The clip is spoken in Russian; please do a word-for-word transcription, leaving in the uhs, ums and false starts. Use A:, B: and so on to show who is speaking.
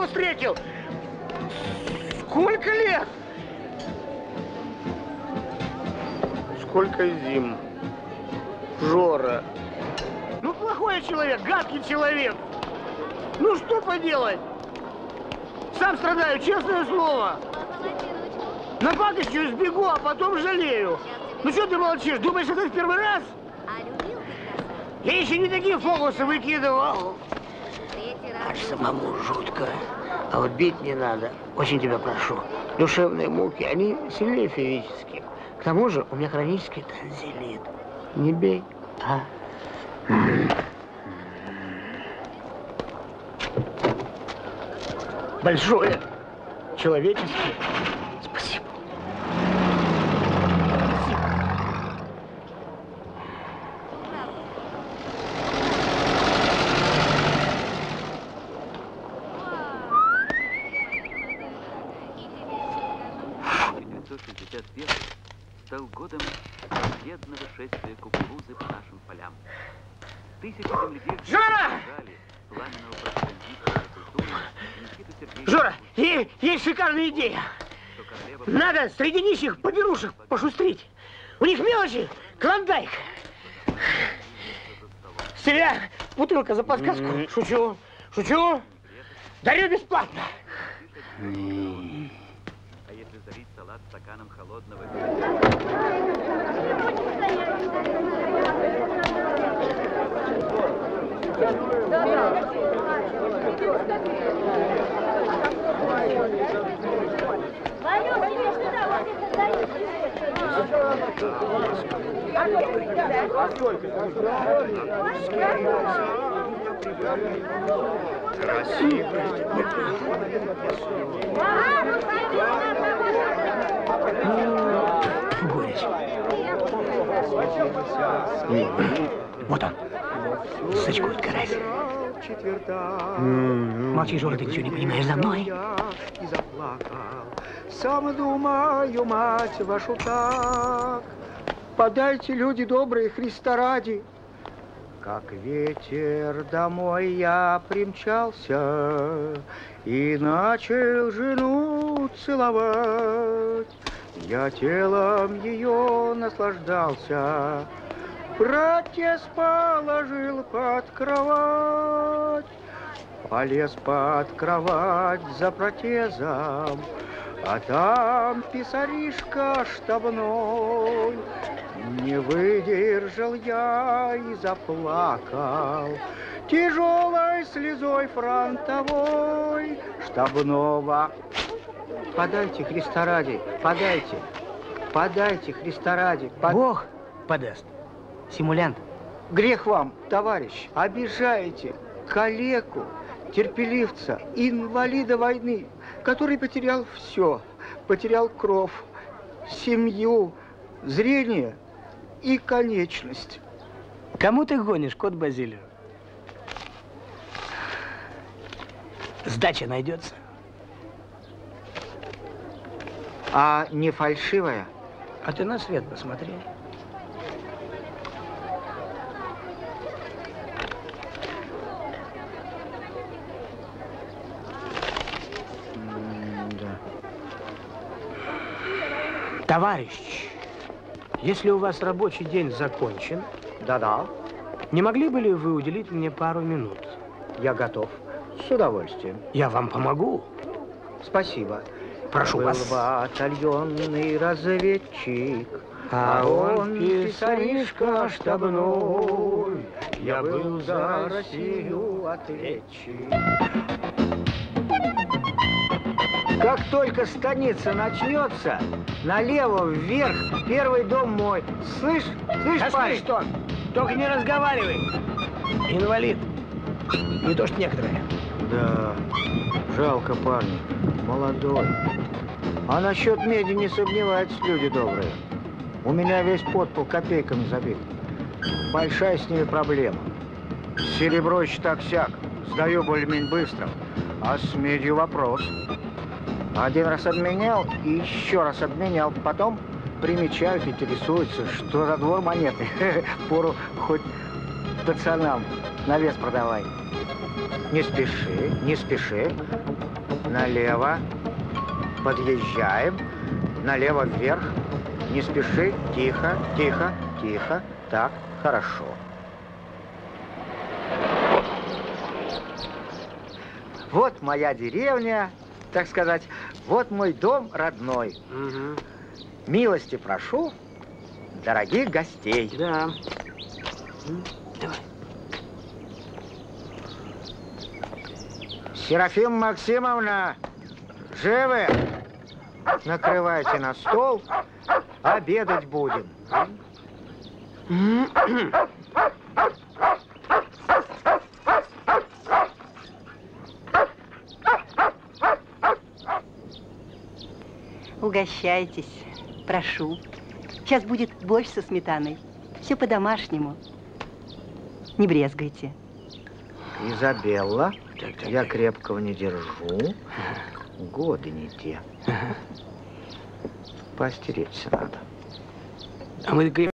A: встретил. Сколько лет? Сколько зим. Жора. Ну, плохой человек, гадкий человек. Ну, что поделать? Сам страдаю, честное слово. Напакостью сбегу, а потом жалею. Ну, что ты молчишь? Думаешь, это в первый раз? Я еще не такие фокусы выкидывал. Аж самому жутко. А вот бить не надо. Очень тебя прошу. Душевные муки, они сильнее физических. К тому же у меня хронический танзелит. Не бей, а? Большое. Человеческое. Спасибо.
B: Стал годом победного шествия кукурузы по нашим полям. Тысячи земледельцев
A: Жора!
B: пламенного пропагандиста культуры Никиту Сергеевича.
A: Жора, есть, есть шикарная идея. Надо среди нищих поберушек пошустрить. У них мелочи, клондайк. Селя, бутылка за подсказку. Mm-hmm. Шучу, шучу. Дарю бесплатно. Mm-hmm.
B: А если залить салат стаканом холодного...
A: Вот он. Сачкует карась. Молчи, Жора, ты ничего не понимаешь, за мной.
C: И заплакал. Сам думаю, мать вашу так. Подайте, люди добрые, Христа ради. Как ветер домой я примчался и начал жену целовать. Я телом ее наслаждался, протез положил под кровать. Полез под кровать за протезом, а там писаришка штабной. Не выдержал я и заплакал тяжелой слезой фронтовой штабного. Подайте, Христа ради, подайте, подайте, Христа ради. Под...
A: Бог подаст. Симулянт.
C: Грех вам, товарищ, обижаете калеку, терпеливца, инвалида войны, который потерял все, потерял кровь, семью, зрение и конечность.
A: Кому ты гонишь, кот Базилио? Сдача найдется.
C: А не фальшивая?
A: А ты на свет посмотри.
C: М-да.
A: Товарищ, если у вас рабочий день закончен,
C: Да-да.
A: не могли бы ли вы уделить мне пару минут?
C: Я готов. С удовольствием.
A: Я вам помогу.
C: Спасибо.
A: Прошу
C: Был
A: вас.
C: батальонный разведчик,
A: а он писаришка штабной.
C: Я был за Россию ответчик. Как только станица начнется, налево, вверх, первый дом мой. Слышь, слышь,
A: Да
C: парень?
A: слышь, что? Только не разговаривай. Инвалид. Не то, что некоторые.
C: Да, жалко парня, молодой. А насчет меди не сомневайтесь, люди добрые. У меня весь подпол копейками забит. Большая с ними проблема. Серебро еще так-сяк, сдаю более-менее быстро. А с медью вопрос. Один раз обменял и еще раз обменял. Потом примечают, интересуются, что за двор монеты. Пору хоть пацанам на вес продавай. Не спеши, не спеши. налево, подъезжаем, налево вверх, не спеши, тихо, тихо, тихо, так, хорошо. Вот моя деревня, так сказать, вот мой дом родной.
A: Угу.
C: Милости прошу, дорогих гостей.
A: Да. Давай.
C: Серафима Максимовна, живы? Накрывайте на стол, обедать будем.
D: Угощайтесь, прошу. Сейчас будет борщ со сметаной. Все по-домашнему. Не брезгайте.
C: Изабелла,
A: Так, так,
C: я
A: так.
C: крепкого не держу. Годы не те. Постеречься надо.
A: А мы